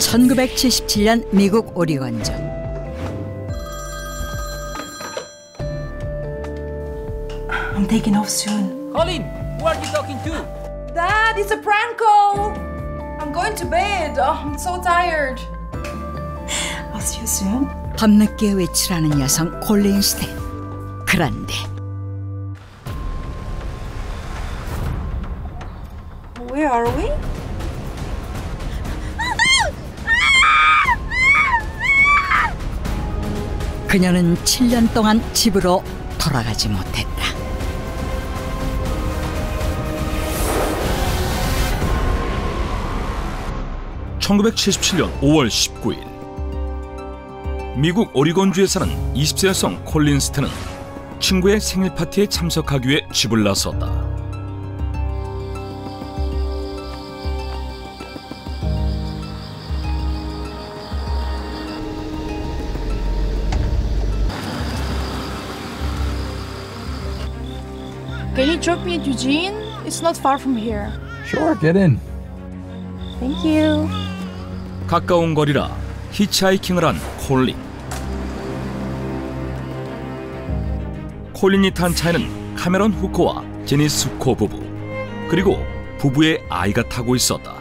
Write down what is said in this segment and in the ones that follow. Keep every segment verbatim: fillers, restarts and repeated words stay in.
천구백칠십칠 년 미국 오리건주. I'm taking off soon. Colin, who are you talking to? Dad, it's a prank call. I'm going to bed. Oh, I'm so tired. I'll see you soon. 밤늦게 외출하는 여성 콜린 스탠. 그런데 Where are we? 그녀는 칠 년 동안 집으로 돌아가지 못했다. 천구백칠십칠 년 오월 십구일 미국 오리건주에 사는 이십 세 여성 콜린 스탠은 친구의 생일 파티에 참석하기 위해 집을 나섰다. Can you drop me at Eugene? It's not far from here. Sure, get in. Thank you. 가까운 거리라 히치하이킹을 한 콜린. 콜린이 탄 차에는 카메론 후코와 제니스 후코 부부, 그리고 부부의 아이가 타고 있었다.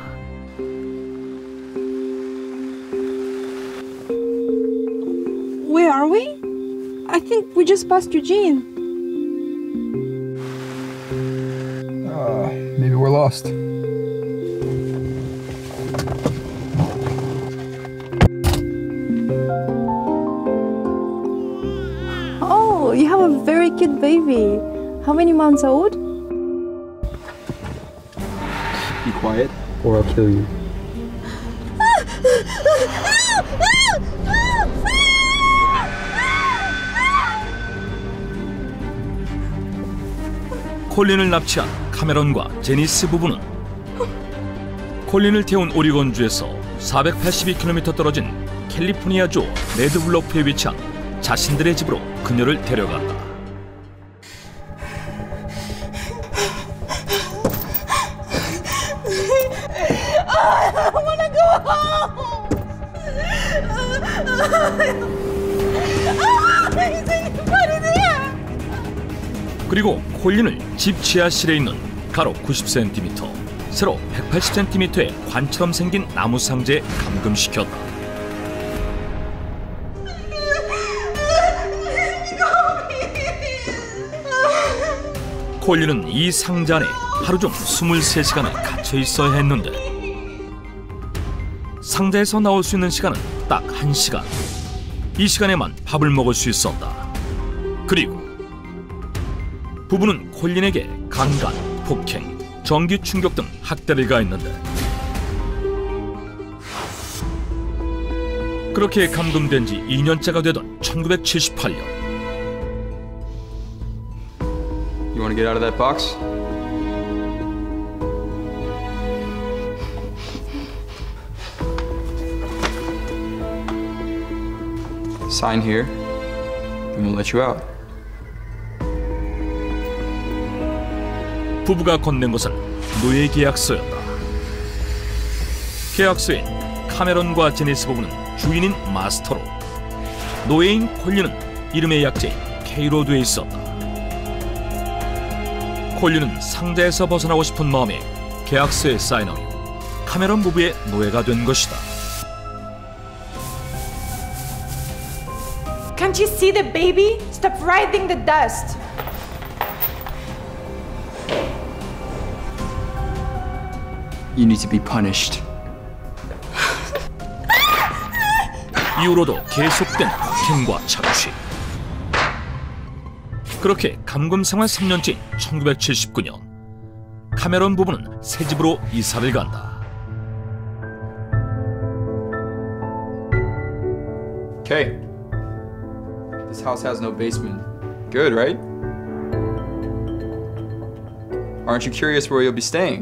Where are we? I think we just passed Eugene. Uh, maybe we're lost. Oh, you have a very cute baby. How many months old? Be quiet, or I'll kill you. 콜린을 납치한 카메론과 제니스 부부는 콜린을 태운 오리건주에서 사백팔십이 킬로미터 떨어진 캘리포니아주 레드블러프에 위치한 자신들의 집으로 그녀를 데려간다. I wanna go home. Is anybody there? 그리고 콜린을 집 지하실에 있는 가로 구십 센티미터, 세로 백팔십 센티미터의 관처럼 생긴 나무 상자에 감금시켰다. 콜린은 이 상자 안에 하루 중 이십삼 시간을 갇혀 있어야 했는데 상자에서 나올 수 있는 시간은 딱 한 시간. 이 시간에만 밥을 먹을 수 있었다. 그리고 부부는 콜린에게 강간, 폭행, 전기 충격 등 학대를 가했는데 그렇게 감금된 지 이 년째가 되던 천구백칠십팔 년. You want to get out of that box? Sign here, and we'll let you out. 부부가 건넨 것은 노예 계약서였다. 계약서엔 카메론과 제니스 부부는 주인인 마스터로, 노예인 콜린은 이름의 약자인 K로 돼 있었다. 콜린은 상자에서 벗어나고 싶은 마음에 계약서에 사인하며 카메론 부부의 노예가 된 것이다. Can't you see the baby? Stop riding the dust. You need to be punished. 이후로도 계속된 폭행과 착취. 그렇게 감금 생활 삼 년째인 천구백칠십구 년, 카메론 부부는 새 집으로 이사를 간다. Okay. This house has no basement. Good, right? Aren't you curious where you'll be staying?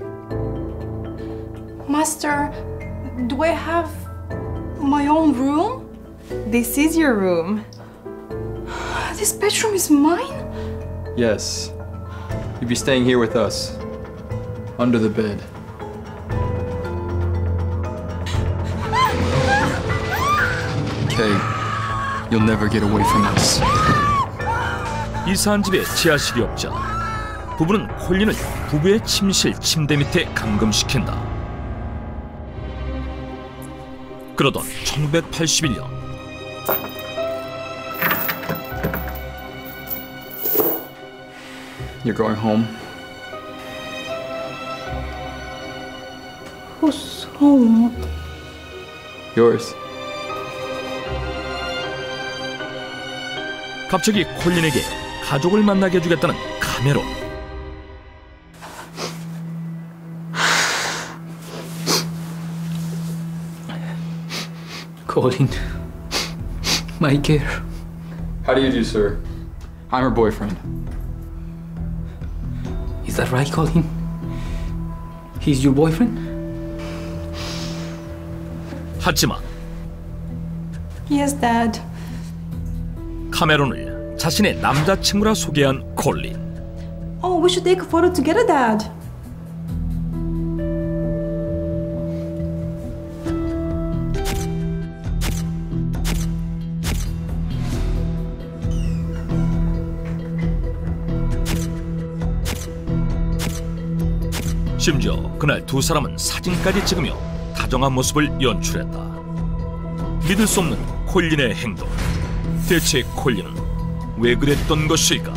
Master, do I have my own room? This is your room. This bedroom is mine? Yes. You'll be staying here with us. Under the bed. Kay, you'll never get away from us. 이사한 집에 지하실이 없자 부부는 콜린을 부부의 침실 침대 밑에 감금시킨다. 그러던 천구백팔십일 년 You're going home? Who's home? Yours. 갑자기 콜린에게 가족을 만나게 해주겠다는 카메론. Colin, my girl. How do you do, sir? I'm her boyfriend. Is that right, Colin? He's your boyfriend? 하지만 Yes, Dad. 카메론을 자신의 남자친구라 소개한 콜린. Oh, we should take a photo together, Dad. 심지어 그날 두 사람은 사진까지 찍으며 다정한 모습을 연출했다. 믿을 수 없는 콜린의 행동. 대체 콜린은 왜 그랬던 것일까?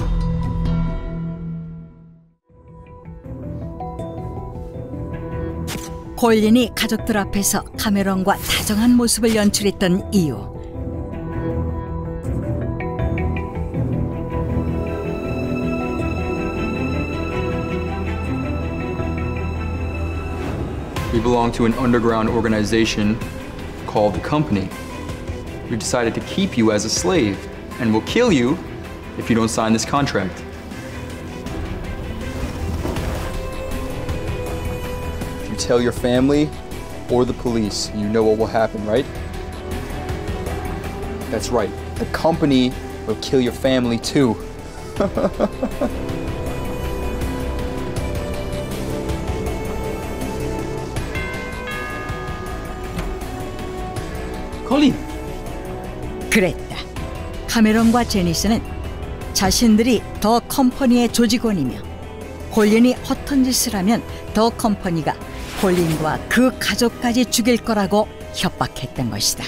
콜린이 가족들 앞에서 카메론과 다정한 모습을 연출했던 이유. We belong to an underground organization called the Company. We decided to keep you as a slave and will kill you if you don't sign this contract. If you tell your family or the police, you know what will happen, right? That's right. The Company will kill your family too. Colin! 그랬다. 카메론과 제니스는 자신들이 더 컴퍼니의 조직원이며 콜린이 허튼 짓을 하면 더 컴퍼니가 콜린과 그 가족까지 죽일 거라고 협박했던 것이다.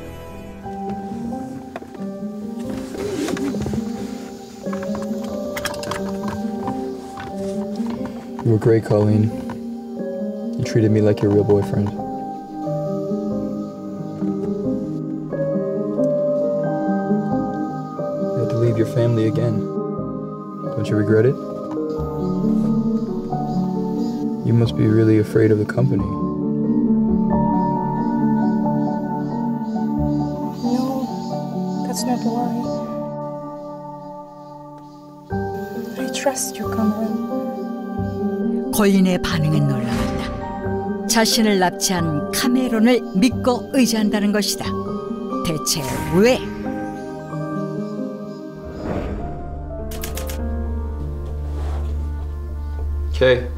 You were great, Colleen. You treated me like your real boyfriend. You had to leave your family again. Don't you regret it? You must be really afraid of the Company. No, that's not why. I trust you, Cameron. 콜린의 반응은 놀라웠다. 자신을 납치한 카메론을 믿고 의지한다는 것이다. 대체 왜? Kay.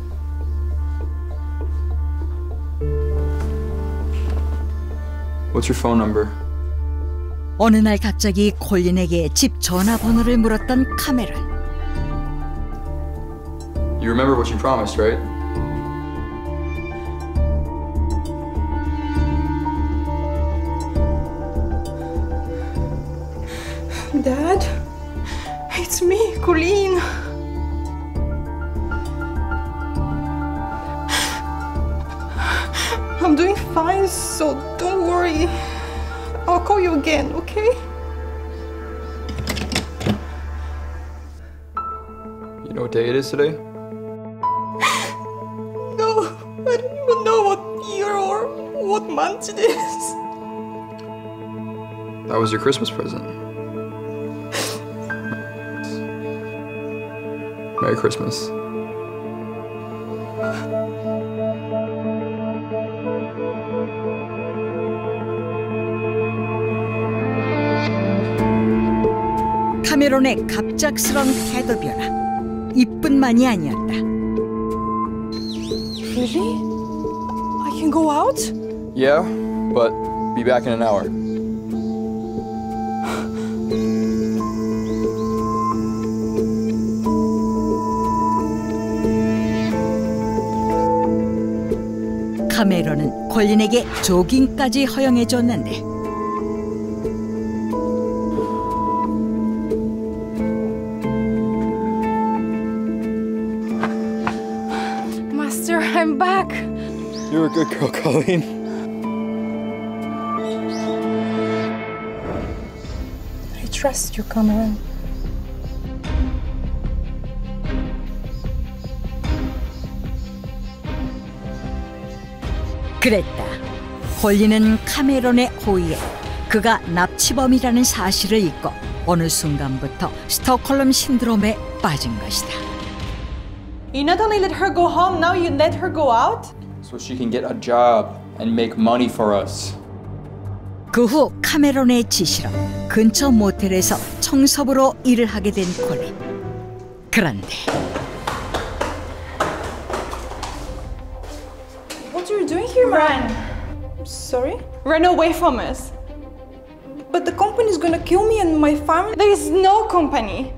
What's your phone number? 어느 날 갑자기 콜린에게 집 전화번호를 물었던 카메론. You remember what you promised, right? Dad? It's me, Colleen. I'm doing fine, so don't worry. I'll call you again, okay? You know what day it is today? No, I don't even know what year or what month it is. That was your Christmas present. Merry Christmas. 카메론의 갑작스런 태도 변화. 이뿐만이 아니었다. Really? I can go out? Yeah, but be back in an hour. 카메론은 콜린에게 조깅까지 허용해 줬는데 Master, I'm back. You're a good girl, Colleen. I trust you, Cameron. 그랬다. 콜린은 카메론의 호의에 그가 납치범이라는 사실을 잊고 어느 순간부터 스톡홀름 신드롬에 빠진 것이다. You not only let her go home, now you let her go out? So she can get a job and make money for us. 그 후 카메론의 지시로 근처 모텔에서 청소부로 일을 하게 된 콜린. 그런데 What are you doing here, man? Run. Sorry? Run away from us. But the company is gonna kill me and my family. There is no company.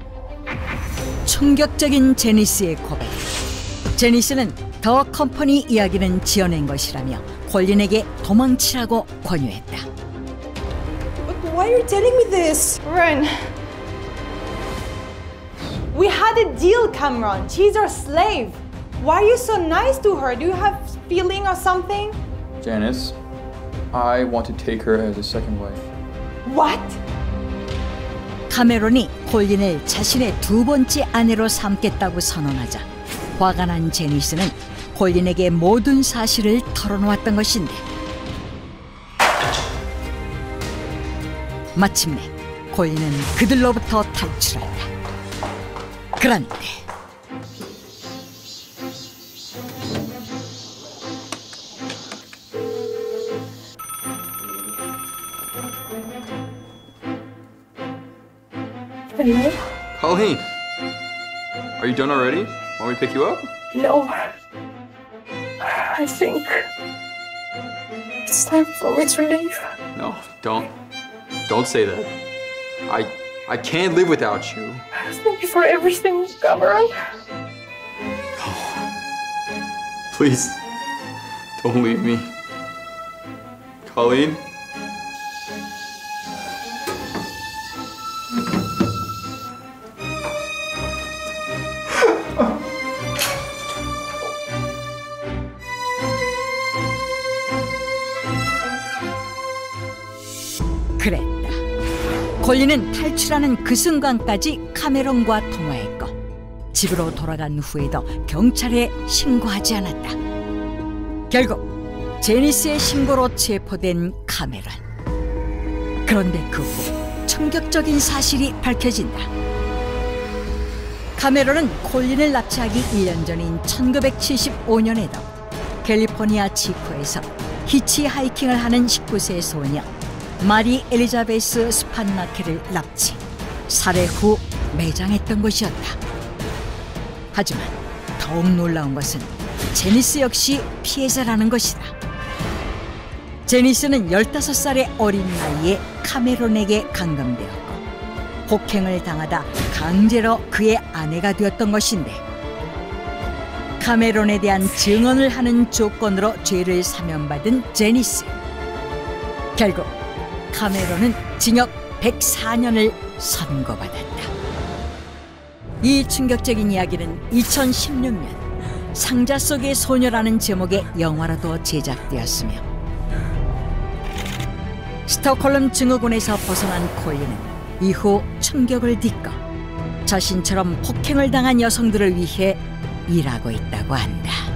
충격적인 제니스의 고백. 제니스는 더 컴퍼니 이야기는 지어낸 것이라며 콜린에게 도망치라고 권유했다. But why are you telling me this? Run. We had a deal, Cameron. She's our slave. Why are you so nice to her? Do you have feeling or something? Janice, I want to take her as a second wife. What? 카메론이 콜린을 자신의 두 번째 아내로 삼겠다고 선언하자 화가 난 제니스는 콜린에게 모든 사실을 털어놓았던 것인데 마침내 콜린은 그들로부터 탈출한다. 그런데 Hello? Colleen, are you done already? Want me to pick you up? No. I think it's time for me to leave. No, don't. Don't say that. I I can't live without you. Thank you for everything, Cameron. Please, don't leave me. Colleen? 그랬다. 콜린은 탈출하는 그 순간까지 카메론과 통화했고 집으로 돌아간 후에도 경찰에 신고하지 않았다. 결국 제니스의 신고로 체포된 카메론. 그런데 그 후 충격적인 사실이 밝혀진다. 카메론은 콜린을 납치하기 일 년 전인 천구백칠십오 년에도 캘리포니아 지코에서 히치하이킹을 하는 십구 세 소녀 마리 엘리자베스 스판나케를 납치, 살해 후 매장했던 것이었다. 하지만 더욱 놀라운 것은 제니스 역시 피해자라는 것이다. 제니스는 열다섯 살의 어린 나이에 카메론에게 감금되었고 폭행을 당하다 강제로 그의 아내가 되었던 것인데 카메론에 대한 증언을 하는 조건으로 죄를 사면받은 제니스. 결국 카메론은 징역 백사 년을 선고받았다. 이 충격적인 이야기는 이천십육 년 상자 속의 소녀라는 제목의 영화로도 제작되었으며 스톡홀름 증후군에서 벗어난 콜린은 이후 충격을 딛고 자신처럼 폭행을 당한 여성들을 위해 일하고 있다고 한다.